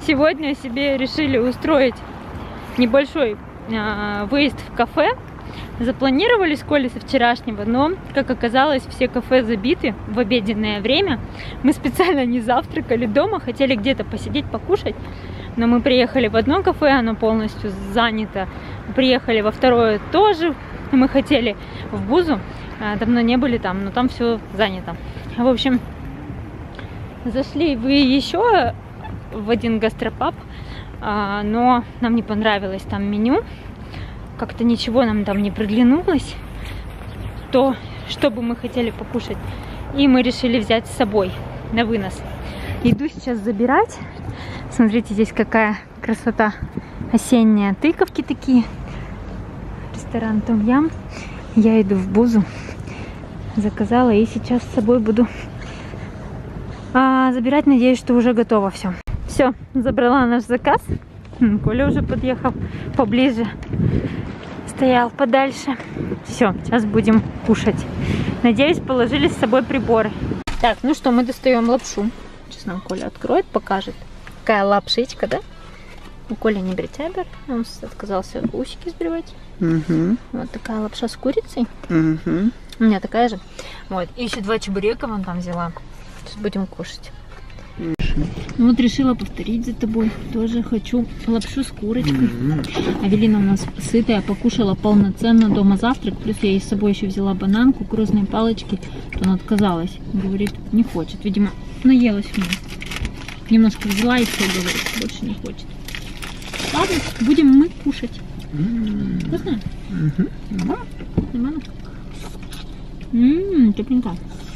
сегодня себе решили устроить небольшой выезд в кафе. Запланировали с Колей со вчерашнего, но, как оказалось, все кафе забиты в обеденное время. Мы специально не завтракали дома, хотели где-то посидеть, покушать. Но мы приехали в одно кафе, оно полностью занято. Приехали во второе тоже. Мы хотели в Бузу, давно не были там, но там все занято. В общем, зашли вы еще в один гастропаб, но нам не понравилось там меню. Как-то ничего нам там не приглянулось, то, что бы мы хотели покушать. И мы решили взять с собой на вынос. Иду сейчас забирать. Смотрите, здесь какая красота осенняя. Тыковки такие. Ресторан Том Ям. Я иду в Бузу. Заказала и сейчас с собой буду забирать. Надеюсь, что уже готово все. Все, забрала наш заказ. Коля уже подъехал поближе. Стоял подальше. Все, сейчас будем кушать. Надеюсь, положили с собой приборы. Так, ну что, мы достаем лапшу. Сейчас нам Коля откроет, покажет. Какая лапшичка, да? У Коли не бритябер. Он отказался усики сбривать. Вот такая лапша с курицей. У меня такая же. Вот. И еще 2 чебурека вон там взяла. Сейчас будем кушать. Вот решила повторить за тобой. Тоже хочу лапшу с курочкой. Авелина у нас сытая, покушала полноценно дома завтрак. Плюс я ей с собой еще взяла банан, кукурузные палочки. Она отказалась. Говорит, не хочет. Видимо, наелась у меня. Немножко взяла и все, говорит, больше не хочет. Ладно, будем мы кушать. Вкусно? Нормально? Тепленько.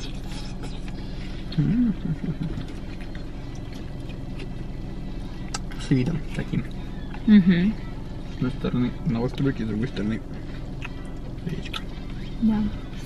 С видом таким. С одной стороны на островке, с другой стороны речка. Да.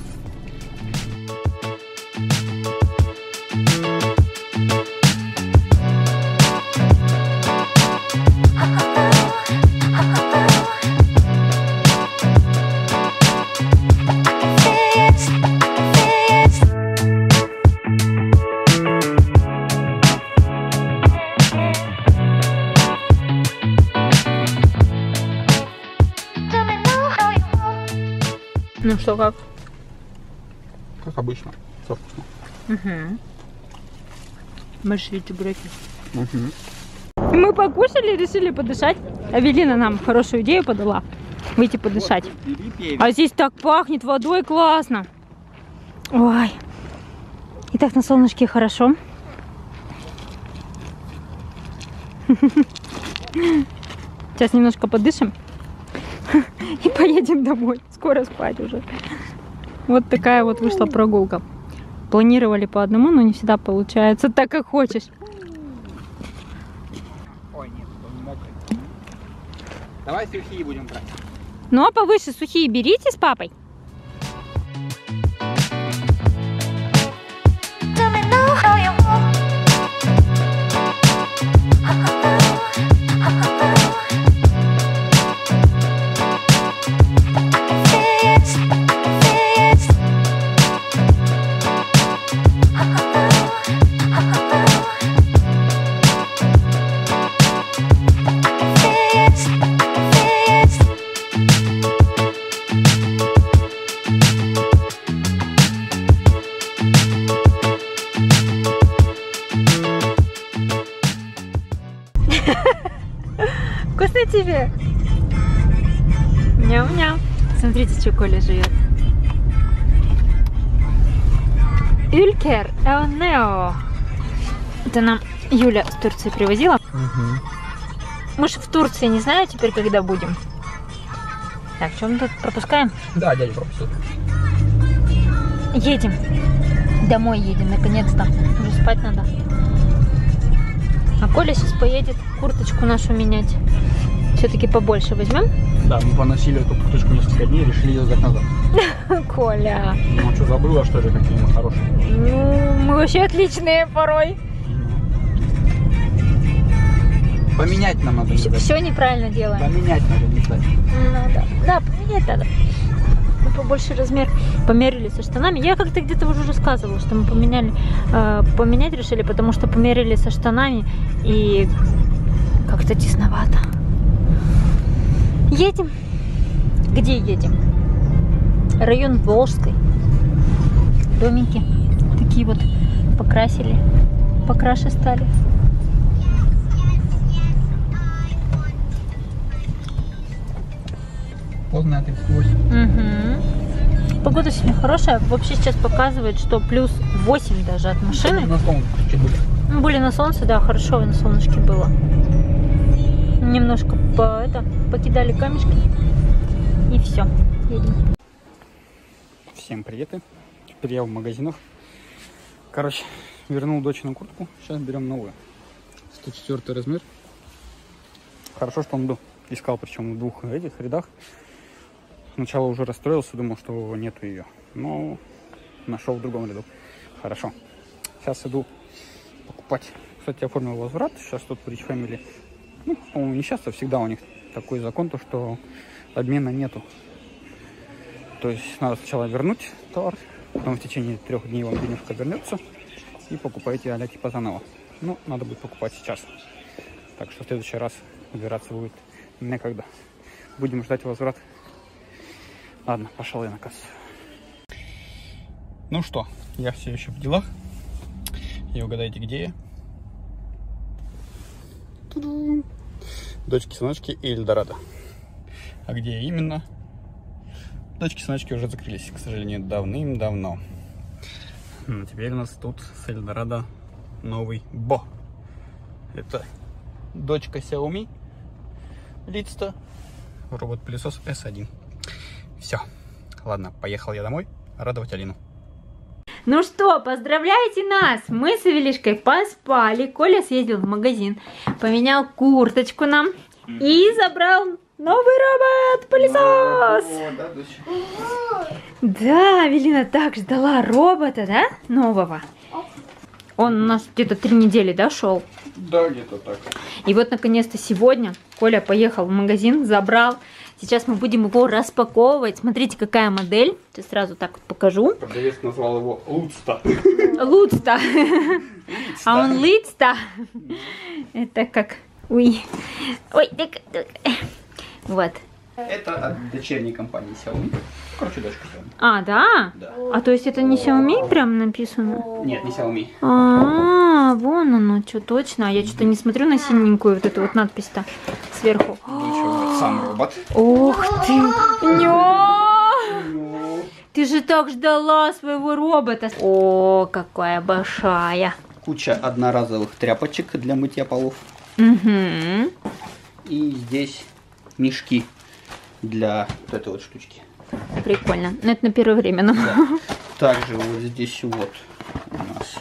Ну что, как? Как обычно. Все вкусно. Большие чебуреки. Мы покушали, решили подышать. Авелина нам хорошую идею подала. Выйти подышать. А здесь так пахнет водой, классно. Ой. И так на солнышке хорошо. Сейчас немножко подышим. И поедем домой. Скоро спать уже. Вот такая вот вышла прогулка. Планировали по одному, но не всегда получается так, как хочешь. Ой, нет, он мокрый. Давай сухие будем брать. Ну а повыше сухие берите с папой. Вкусно тебе? Ням-ням. Смотрите, что Коля жует. Ülker Eoneo. Это нам Юля с Турции привозила. Мы же в Турции, не знаю теперь, когда будем. Так, что мы тут пропускаем? Да, дядя пропустил. Едем. Домой едем, наконец-то. Уже спать надо. А Коля сейчас поедет курточку нашу менять. Все-таки побольше возьмем? Да, мы поносили эту курточку несколько дней, решили ее сдать назад. Коля. Ну что, забыла, что ли, какие мы хорошие? Ну, мы вообще отличные порой. Поменять нам надо, не ждать. Все неправильно делаем. Поменять надо, не ждать. Ну, да. Да, поменять надо. Мы побольше размер померили со штанами. Я как-то где-то уже рассказывала, что мы поменять решили, потому что померили со штанами и Как-то тесновато. Едем. Где едем? Район Волжской. Домики такие вот покрасили. Покраше стали. Поздно 38. Угу. Погода сегодня хорошая. Вообще сейчас показывает, что плюс 8 даже от машины. На солнышке были. Были на солнце, да, хорошо на солнышке было. Немножко покидали камешки. И все, едем. Всем приветы. Теперь я в магазинах. Короче, вернул дочину куртку. Сейчас берем новую. 104 размер. Хорошо, что он был. Искал, причем в двух этих рядах. Сначала уже расстроился, думал, что нету ее. Но нашел в другом ряду. Хорошо. Сейчас иду покупать. Кстати, оформил возврат. Сейчас тут в Rich Family. Ну, по-моему, не сейчас, а всегда у них такой закон, то что обмена нету. То есть надо сначала вернуть товар, потом в течение 3 дней вам денежка вернется и покупаете а-ля типа заново. Ну, надо будет покупать сейчас. Так что в следующий раз убираться будет некогда. Будем ждать возврат. Ладно, пошел я на кассу. Ну что, я все еще в делах. И угадайте, где я? Ту-ду. Дочки-сыночки и Эльдорадо. А где именно? Дочки-сыночки уже закрылись, к сожалению, давным-давно. Но теперь у нас тут с Эльдорадо новый Бо. Это дочка Xiaomi Litsta, робот-пылесос S1. Все. Ладно, поехал я домой радовать Алину. Ну что, поздравляйте нас! Мы с Эвелишкой поспали. Коля съездил в магазин, поменял курточку нам и забрал новый робот-пылесос. Да, Эвелина так ждала робота, да, нового. Он у нас где-то 3 недели, да, шел? Да, где-то так. И вот, наконец-то, сегодня Коля поехал в магазин, забрал. Сейчас мы будем его распаковывать. Смотрите, какая модель. Сейчас сразу так вот покажу. Продавец назвал его Лутста. Лутста. А он Литста. Это как... Ой. Ой, вот. Это от дочерней компании Xiaomi. Короче, дочка Xiaomi. А, да? Да. А то есть это не Xiaomi прям написано? Нет, не Xiaomi. А, вон оно, что точно. Я что-то не смотрю на синенькую вот эту вот надпись-то сверху. Ничего, сам робот. Ух ты! Ты же так ждала своего робота. О, какая большая. Куча одноразовых тряпочек для мытья полов. Угу. И здесь мешки для вот этой вот штучки. Прикольно. Но это на первое время нам. Да. Также вот здесь вот у нас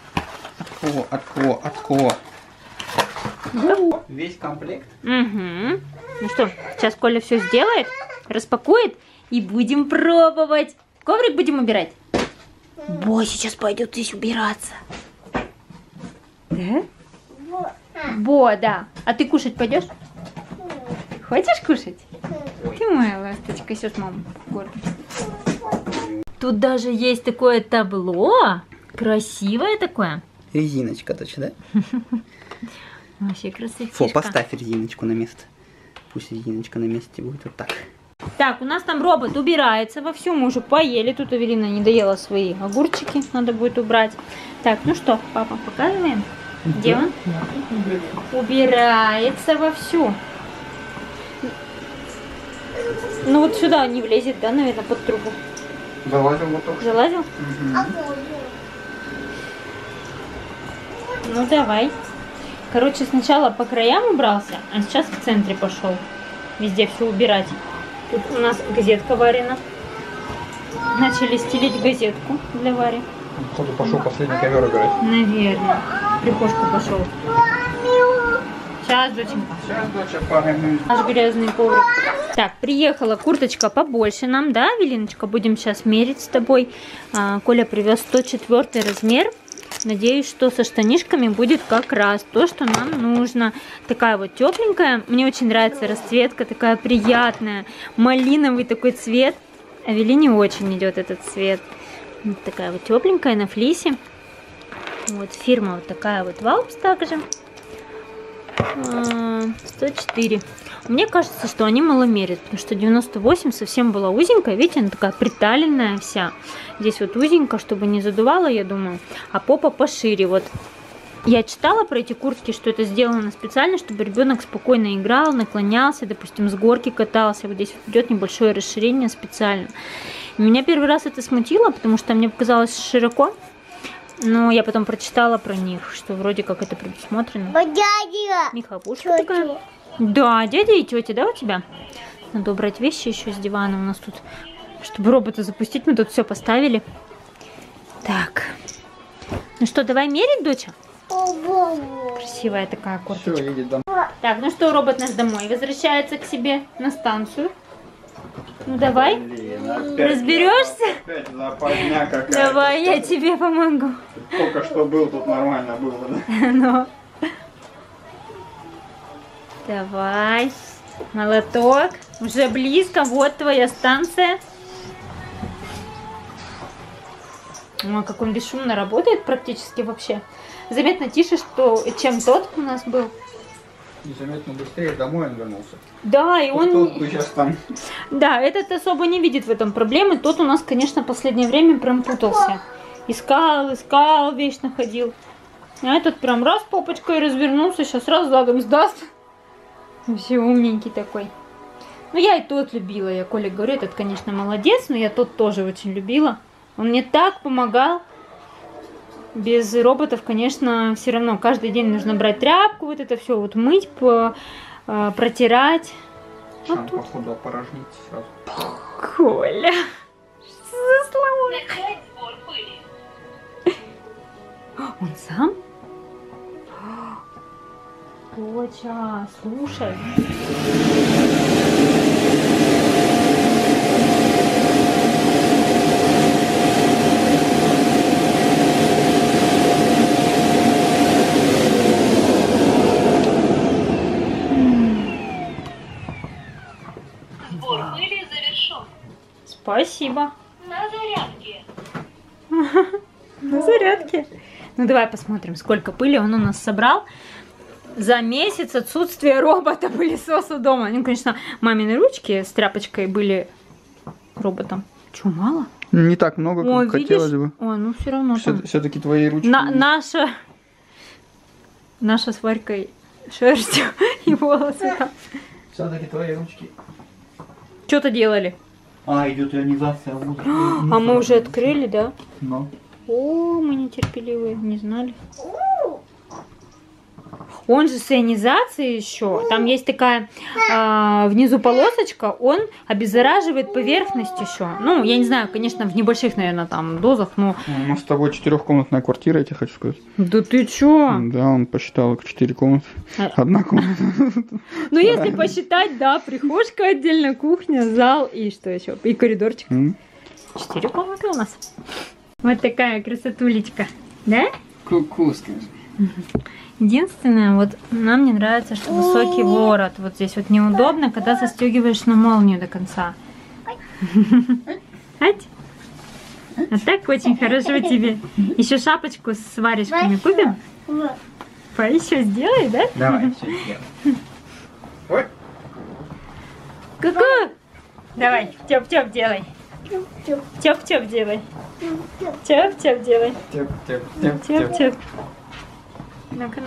от кого. Весь комплект. Угу. Ну что, сейчас Коля все сделает, распакует и будем пробовать. Коврик будем убирать. Бо сейчас пойдет здесь убираться. Да? Бо, да. А ты кушать пойдешь? Хочешь кушать? Ты моя ласточка, сейчас мама покормит. Тут даже есть такое табло. Красивое такое. Резиночка точно, да? Вообще красотища. Фу, поставь резиночку на место. Пусть резиночка на месте будет вот так. Так, у нас там робот убирается вовсю. Мы уже поели. Тут Эвелина не доела свои огурчики. Надо будет убрать. Так, ну что, папа, показываем? Где он? Убирается вовсю. Ну вот сюда не влезет, да, наверное, под трубу. Залазил вот только. Залазил? Ну давай. Короче, сначала по краям убрался, а сейчас в центре пошел. Везде все убирать. Тут у нас газетка Варина. Начали стелить газетку для Вари. Кто-то пошел последний ковер играть. Наверное. Прихожку пошел. Сейчас, доченька. Сейчас, доча, погонюсь. Наш грязный коврик. Так, приехала курточка побольше нам, да, Велиночка? Будем сейчас мерить с тобой. Коля привез 104 размер. Надеюсь, что со штанишками будет как раз то, что нам нужно. Такая вот тепленькая. Мне очень нравится расцветка, такая приятная. Малиновый такой цвет. А Велине очень идет этот цвет. Вот такая вот тепленькая на флисе. Вот фирма вот такая вот Валпс также. 104. Мне кажется, что они маломерят, потому что 98 совсем была узенькая. Видите, она такая приталенная вся. Здесь вот узенько, чтобы не задувало, я думаю. А попа пошире. Вот я читала про эти куртки, что это сделано специально, чтобы ребенок спокойно играл, наклонялся, допустим, с горки катался. Вот здесь вот идет небольшое расширение специально. Меня первый раз это смутило, потому что мне показалось широко. Но я потом прочитала про них, что вроде как это предусмотрено. Дядя! Михалушка такая. Да, дядя и тетя, да, у тебя? Надо убрать вещи еще с дивана у нас тут. Чтобы робота запустить, мы тут все поставили. Так. Ну что, давай мерить, доча? Красивая такая курточка. Все, едет домой. Так, ну что, робот наш домой возвращается к себе на станцию. Ну давай. Разберешься? Опять западня какая-то. Давай, я тебе помогу. Только что был, тут нормально было, да? Ну. Давай. Молоток. Уже близко. Вот твоя станция. Ой, как он бесшумно работает практически вообще. Заметно тише, чем тот у нас был. Незаметно быстрее домой он вернулся. Да, и он... Тот бы сейчас там... Да, этот особо не видит в этом проблемы. Тот у нас, конечно, в последнее время прям путался. Искал, вечно ходил. А этот прям раз попочкой развернулся, сейчас раз задом сдаст. Вообще умненький такой. Ну, я и тот любила. Я Коле говорю, этот, конечно, молодец, но я тот тоже очень любила. Он мне так помогал. Без роботов, конечно, все равно каждый день нужно брать тряпку, вот это все вот мыть, протирать. Там, вот походу, опорожнить сразу. Коля, что за слова? Он сам? Доча, слушай. Спасибо. На зарядке. На зарядке. Ну давай посмотрим, сколько пыли он у нас собрал за месяц отсутствия робота-пылесоса дома. Ну, конечно, мамины ручки с тряпочкой были роботом. Че, мало? Не так много, как хотелось бы. Ой, ну все равно. Все-таки твои ручки. Наша с Варькой шерстью и волосы там. Все-таки твои ручки. Что-то делали. Идет ионизация воздуха. А мы уже открыли, да? Ну. О, мы нетерпеливые, не знали. Он же с ионизацией еще. Там есть такая внизу полосочка, он обеззараживает поверхность еще. Ну, я не знаю, конечно, в небольших, наверное, там дозах, но... У нас с тобой 4-комнатная квартира, я тебе хочу сказать. Да ты чё? Да, он посчитал 4 комнаты. Одна комната. Ну, если посчитать, да, прихожка отдельно, кухня, зал и что еще? И коридорчик. 4 комнаты у нас. Вот такая красотулечка. Да? Ку-ку, скажи. Единственное, вот нам не нравится, что высокий ворот. Вот здесь вот неудобно, когда застегиваешь на молнию до конца. А так очень хорошо тебе. Еще шапочку с варежками купим? Еще сделай, да? Давай, все сделаем. Ой. Ку-ку! Давай, тёп-тёп делай. Тёп-тёп делай. Тёп-тёп делай. Тёп-тёп. Ну-ка.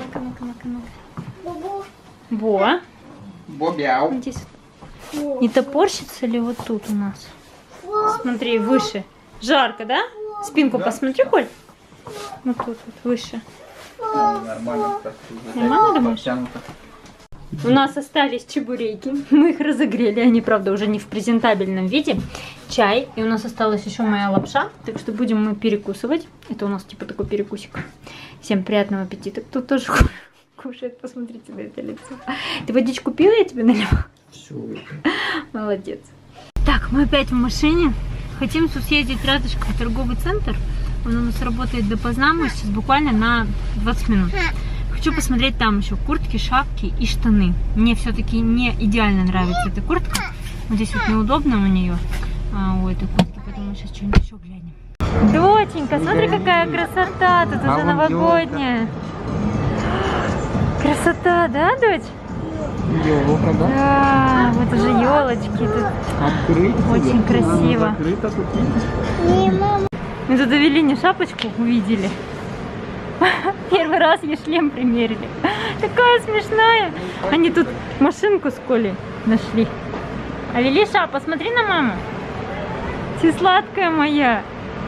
Во. Бобяу. Здесь не топорщится ли вот тут у нас? Смотри, выше. Жарко, да? Спинку посмотри, Коль. Вот тут вот выше. Нормально. Нормально, думаешь? У нас остались чебуреки. Мы их разогрели. Они, правда, уже не в презентабельном виде. Чай. И у нас осталась еще моя лапша. Так что будем мы перекусывать. Это у нас типа такой перекусик. Всем приятного аппетита. Кто тоже кушает. Посмотрите на это лицо. Ты водичку пила? Я тебе налила? Все. Молодец. Так, мы опять в машине. Хотим съездить рядышком в торговый центр. Он у нас работает допоздна. Мы сейчас буквально на 20 минут. Хочу посмотреть там еще куртки, шапки и штаны. Мне все-таки не идеально нравится эта куртка. Вот здесь вот неудобно у нее, у этой куртки, поэтому мы сейчас что-нибудь еще глянем. Доченька, смотри, какая красота тут уже новогодняя. Красота, да, дочь? Елка, да? Да, вот уже елочки тут. Открыть. Очень красиво. Закрыто тут, видишь? Мы тут Авелине шапочку увидели. Первый раз ей шлем примерили. Такая смешная. Они тут машинку с Колей нашли. Авелиша, посмотри на маму. Ты сладкая моя.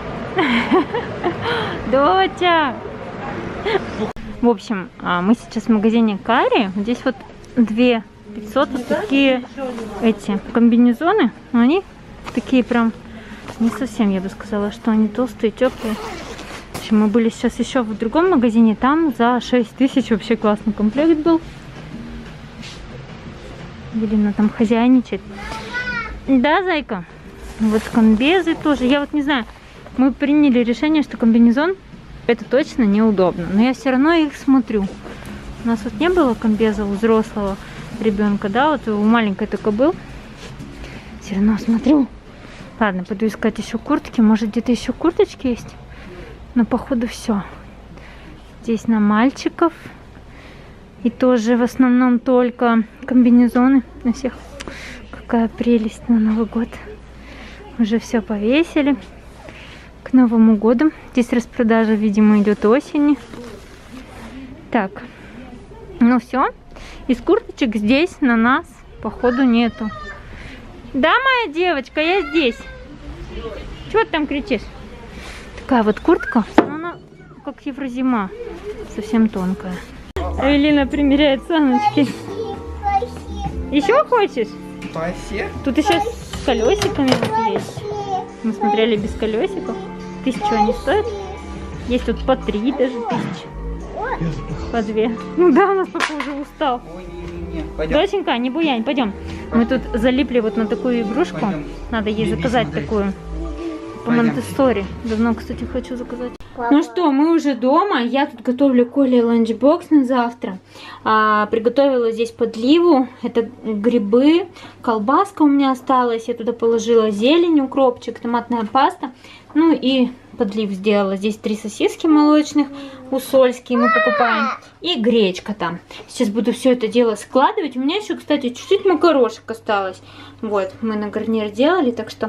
Доча. В общем, мы сейчас в магазине Кари. Здесь вот 2500 вот такие эти комбинезоны. Но они такие прям не совсем, я бы сказала, что они толстые, теплые. В общем, мы были сейчас еще в другом магазине. Там за 6000 вообще классный комплект был. Елена там хозяйничает. Да, зайка? Вот комбезы тоже. Я вот не знаю. Мы приняли решение, что комбинезон это точно неудобно. Но я все равно их смотрю. У нас вот не было комбеза у взрослого ребенка, да? Вот у маленькой только был. Все равно смотрю. Ладно, пойду искать еще куртки. Может, где-то еще курточки есть? Но походу все. Здесь на мальчиков. И тоже в основном только комбинезоны на всех. Какая прелесть на Новый год. Уже все повесили. К Новому году. Здесь распродажа, видимо, идет осенью. Так. Ну все. Из курточек здесь на нас, походу, нету. Да, моя девочка, я здесь. Чего ты там кричишь? Такая вот куртка. Она как еврозима. Совсем тонкая. Авелина примеряет саночки. Еще хочешь? Тут еще с колесиками вот есть. Мы смотрели без колесиков. 1000 они стоят. Есть тут по 3 даже 1000. По 2. Ну да, у нас папа уже устал. Доченька, не буянь, пойдем. Мы тут залипли вот на такую игрушку. Пойдем. Надо ей заказать такую. По Монтессори. Давно, кстати, хочу заказать. Ну что, мы уже дома. Я тут готовлю Коле ланчбокс на завтра. Приготовила здесь подливу. Это грибы, колбаска у меня осталась. Я туда положила зелень, укропчик, томатная паста. Ну и подлив сделала. Здесь 3 сосиски молочных, усольские мы покупаем. И гречка там. Сейчас буду все это дело складывать. У меня еще, кстати, чуть-чуть макарошек осталось. Вот, мы на гарнир делали, так что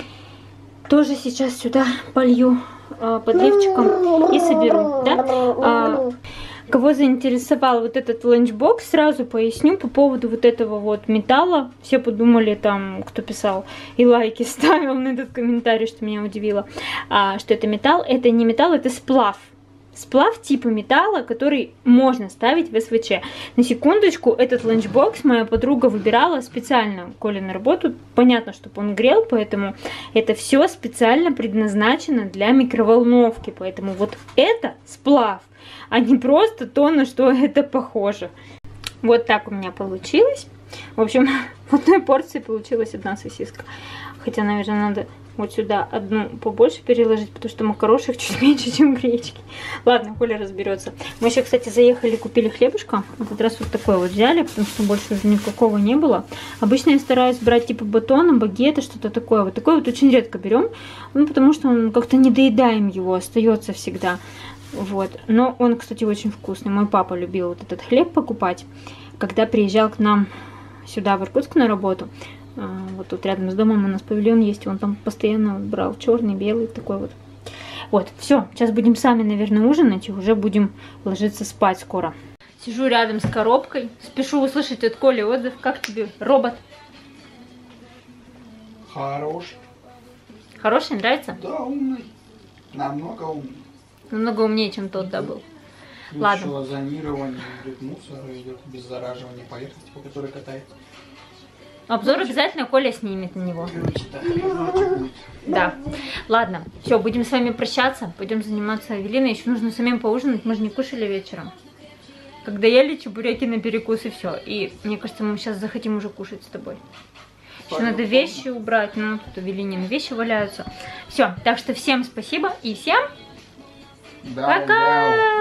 тоже сейчас сюда полью подливчиком и соберу. Да? Кого заинтересовал вот этот ланчбокс, сразу поясню по поводу вот этого вот металла. Все подумали там, кто писал и лайки ставил на этот комментарий, что меня удивило, что это металл. Это не металл, это сплав. Сплав типа металла, который можно ставить в СВЧ. На секундочку, этот ланчбокс моя подруга выбирала специально Коле на работу. Понятно, чтобы он грел, поэтому это все специально предназначено для микроволновки. Поэтому вот это сплав, а не просто то, на что это похоже. Вот так у меня получилось. В общем, в одной порции получилась 1 сосиска. Хотя, наверное, надо вот сюда одну побольше переложить, потому что макарошек чуть меньше, чем гречки. Ладно, Коля разберется. Мы еще, кстати, заехали, купили хлебушка. В этот раз вот такой вот взяли, потому что больше уже никакого не было. Обычно я стараюсь брать типа батона, багета, что-то такое. Вот такой вот очень редко берем, ну, потому что он как-то не доедаем его, остается всегда. Вот. Но он, кстати, очень вкусный. Мой папа любил вот этот хлеб покупать, когда приезжал к нам сюда, в Иркутск, на работу. Вот тут рядом с домом у нас павильон есть, он там постоянно брал черный, белый, такой вот. Вот, все, сейчас будем сами, наверное, ужинать и уже будем ложиться спать скоро. Сижу рядом с коробкой, спешу услышать от Коли отзыв. Как тебе робот? Хороший. Хороший, нравится? Да, умный. Намного умный. Намного умнее, чем тот, да, был. Плюс ладно. еще зонирование идет, мусор идет, без зараживания поверхности, по которой катается. Обзор обязательно Коля снимет на него. Да. Ладно, все, будем с вами прощаться. Пойдем заниматься Авелиной. Еще нужно самим поужинать. Мы же не кушали вечером. Когда ели чебуреки на перекус и все. И мне кажется, мы сейчас захотим уже кушать с тобой. Еще надо вещи убрать. Ну, тут Авелинины вещи валяются. Все, так что всем спасибо и всем пока!